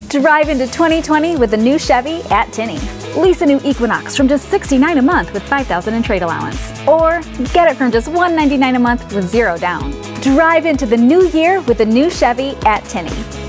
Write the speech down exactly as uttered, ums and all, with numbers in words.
Drive into twenty twenty with the new Chevy at Tinney. Lease a new Equinox from just sixty-nine dollars a month with five thousand dollars in trade allowance. Or get it from just one hundred ninety-nine dollars a month with zero down. Drive into the new year with the new Chevy at Tinney.